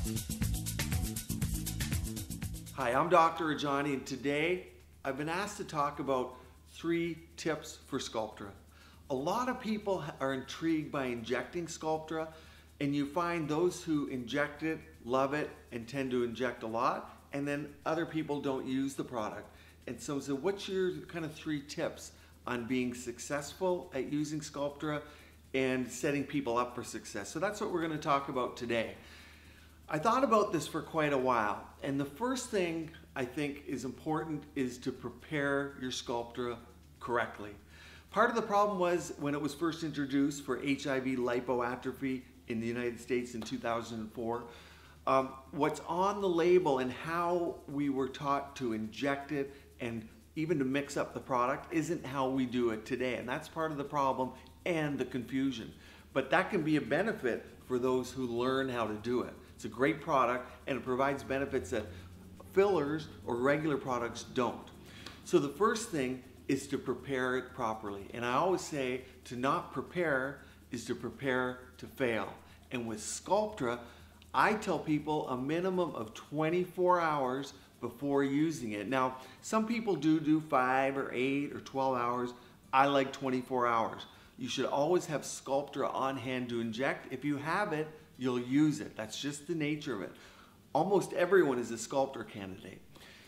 Hi, I'm Dr. Rajani, and today I've been asked to talk about 3 tips for Sculptra. A lot of people are intrigued by injecting Sculptra, and you find those who inject it love it and tend to inject a lot, and then other people don't use the product. And so what's your kind of 3 tips on being successful at using Sculptra and setting people up for success? So that's what we're going to talk about today. I thought about this for quite a while, and the first thing I think is important is to prepare your Sculptra correctly. Part of the problem was when it was first introduced for HIV lipoatrophy in the United States in 2004, what's on the label and how we were taught to inject it and even to mix up the product isn't how we do it today, and that's part of the problem and the confusion. But that can be a benefit for those who learn how to do it. It's a great product and it provides benefits that fillers or regular products don't. So the first thing is to prepare it properly. And I always say to not prepare is to prepare to fail. And with Sculptra, I tell people a minimum of 24 hours before using it. Now, some people do 5 or 8 or 12 hours. I like 24 hours. You should always have Sculptra on hand to inject. If you have it, you'll use it. That's just the nature of it. Almost everyone is a Sculptra candidate.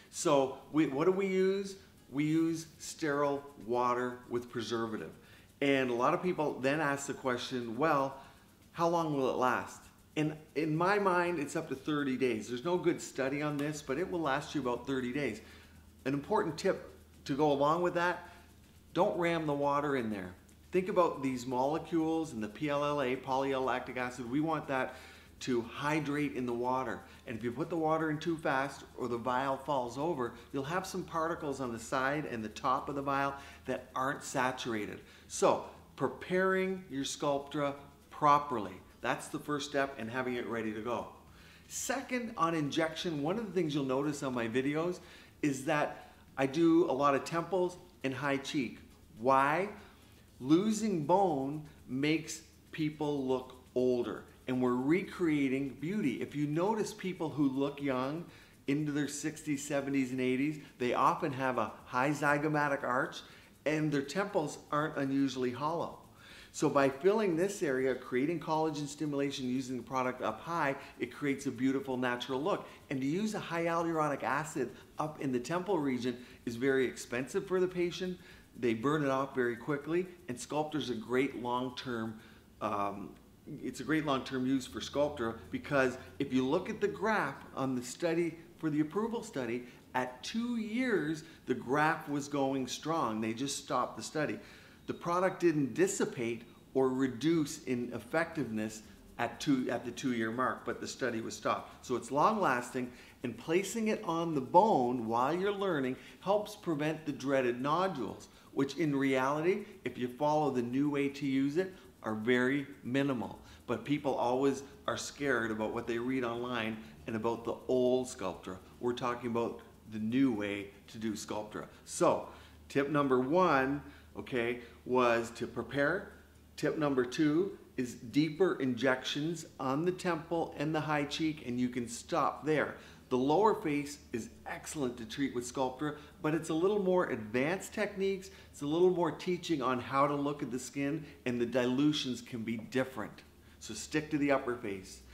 So what do we use? We use sterile water with preservative. And a lot of people then ask the question, well, how long will it last? And in my mind, it's up to 30 days. There's no good study on this, but it will last you about 30 days. An important tip to go along with that, don't ram the water in there. Think about these molecules and the PLLA, polyl-lactic acid. We want that to hydrate in the water. And if you put the water in too fast or the vial falls over, you'll have some particles on the side and the top of the vial that aren't saturated. So preparing your Sculptra properly, that's the first step, and having it ready to go. Second, on injection, one of the things you'll notice on my videos is that I do a lot of temples and high cheek. Why? Losing bone makes people look older, and we're recreating beauty. If you notice people who look young into their 60s, 70s, and 80s, they often have a high zygomatic arch, and their temples aren't unusually hollow. So by filling this area, creating collagen stimulation using the product up high, it creates a beautiful natural look. And to use a high hyaluronic acid up in the temple region is very expensive for the patient. They burn it off very quickly, and Sculptra's a great long-term, it's a great long-term use for Sculptra, because if you look at the graph on the study, for the approval study, at 2 years, the graph was going strong. They just stopped the study. The product didn't dissipate or reduce in effectiveness at the 2-year mark, but the study was stopped. So it's long-lasting, and placing it on the bone while you're learning helps prevent the dreaded nodules, which in reality, if you follow the new way to use it, are very minimal. But people always are scared about what they read online and about the old Sculptra. We're talking about the new way to do Sculptra. So tip number 1, okay, was to prepare. Tip number 2 is deeper injections on the temple and the high cheek, and you can stop there. The lower face is excellent to treat with Sculptra, but it's a little more advanced techniques. It's a little more teaching on how to look at the skin, and the dilutions can be different. So stick to the upper face.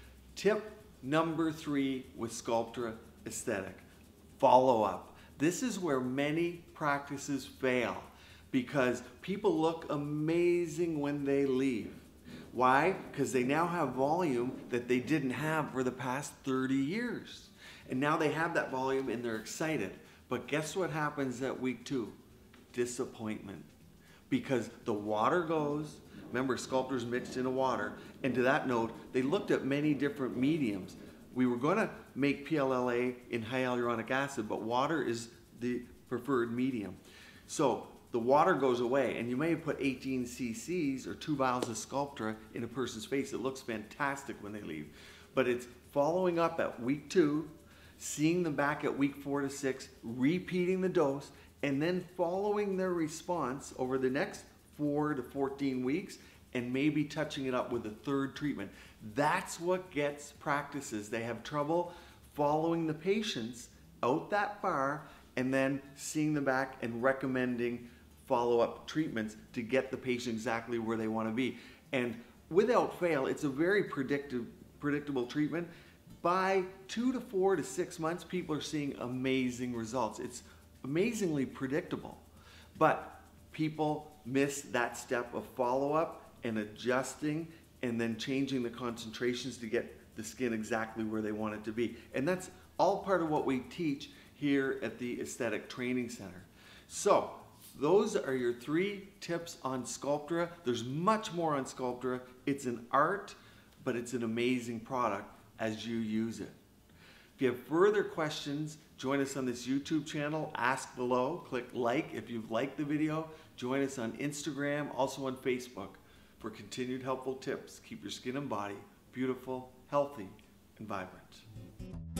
Tip number 3 with Sculptra aesthetic, follow up. This is where many practices fail, because people look amazing when they leave. Why? Because they now have volume that they didn't have for the past 30 years. And now they have that volume and they're excited. But guess what happens at week 2? Disappointment. Because the water goes, remember Sculptra's mixed into water, and to that note, they looked at many different mediums. We were going to make PLLA in hyaluronic acid, but water is the preferred medium. So the water goes away, and you may have put 18 cc's or 2 vials of Sculptra in a person's face. It looks fantastic when they leave. But it's following up at week 2, seeing them back at week 4 to 6, repeating the dose, and then following their response over the next 4 to 14 weeks, and maybe touching it up with a 3rd treatment. That's what gets practices. They have trouble following the patients out that far and then seeing them back and recommending follow-up treatments to get the patient exactly where they want to be. And without fail, it's a very predictable treatment. By 2 to 4 to 6 months, people are seeing amazing results. It's amazingly predictable, but people miss that step of follow-up and adjusting and then changing the concentrations to get the skin exactly where they want it to be. And that's all part of what we teach here at the Aesthetic Training Center. So those are your 3 tips on Sculptra. There's much more on Sculptra. It's an art, but it's an amazing product as you use it. If you have further questions, join us on this YouTube channel, ask below, click like if you've liked the video, join us on Instagram, also on Facebook for continued helpful tips. Keep your skin and body beautiful, healthy, and vibrant.